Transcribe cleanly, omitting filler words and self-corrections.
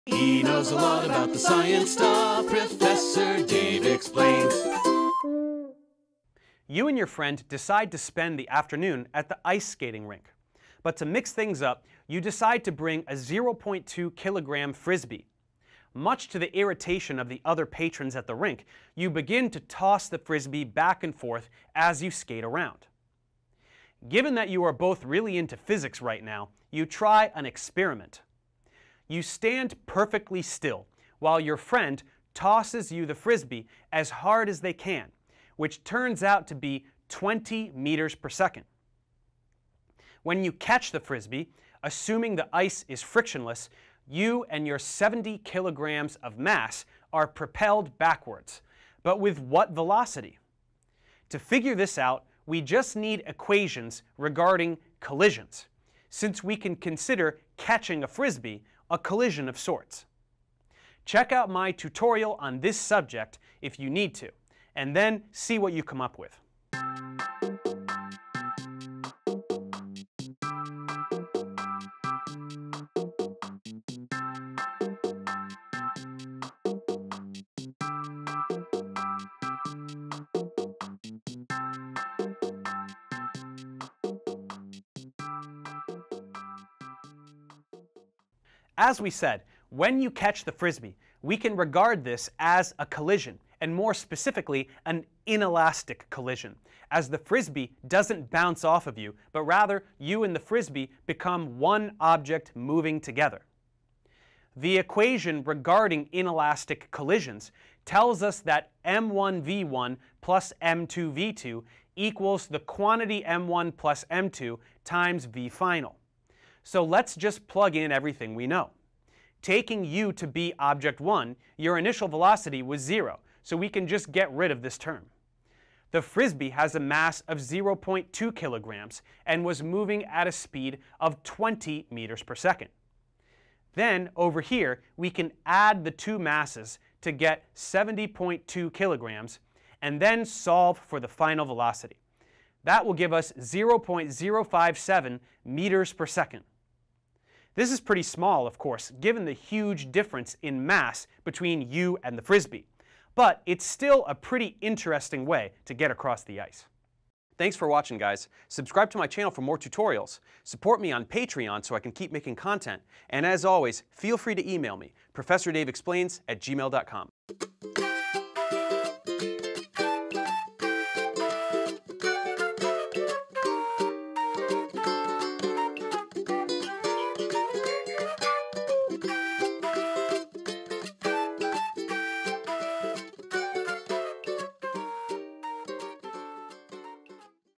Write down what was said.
He knows a lot about the science stuff. Professor Dave explains. You and your friend decide to spend the afternoon at the ice skating rink. But to mix things up, you decide to bring a 0.2 kilogram frisbee. Much to the irritation of the other patrons at the rink, you begin to toss the frisbee back and forth as you skate around. Given that you are both really into physics right now, you try an experiment. You stand perfectly still while your friend tosses you the frisbee as hard as they can, which turns out to be 20 meters per second. When you catch the frisbee, assuming the ice is frictionless, you and your 70 kilograms of mass are propelled backwards. But with what velocity? To figure this out, we just need equations regarding collisions, since we can consider catching a frisbee a collision of sorts. Check out my tutorial on this subject if you need to, and then see what you come up with. As we said, when you catch the frisbee, we can regard this as a collision, and more specifically, an inelastic collision, as the frisbee doesn't bounce off of you, but rather you and the frisbee become one object moving together. The equation regarding inelastic collisions tells us that m1v1 plus m2v2 equals the quantity m1 plus m2 times v final. So let's just plug in everything we know. Taking u to be object 1, your initial velocity was 0, so we can just get rid of this term. The frisbee has a mass of 0.2 kilograms and was moving at a speed of 20 meters per second. Then, over here, we can add the two masses to get 70.2 kilograms and then solve for the final velocity. That will give us 0.057 meters per second. This is pretty small, of course, given the huge difference in mass between you and the frisbee, but it's still a pretty interesting way to get across the ice. Thanks for watching, guys. Subscribe to my channel for more tutorials. Support me on Patreon so I can keep making content. And as always, feel free to email me, ProfessorDaveExplains@gmail.com.